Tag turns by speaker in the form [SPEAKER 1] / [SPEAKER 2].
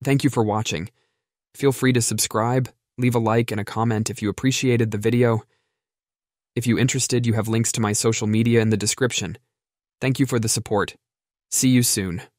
[SPEAKER 1] Thank you for watching. Feel free to subscribe, leave a like and a comment if you appreciated the video. If you're interested, you have links to my social media in the description. Thank you for the support. See you soon.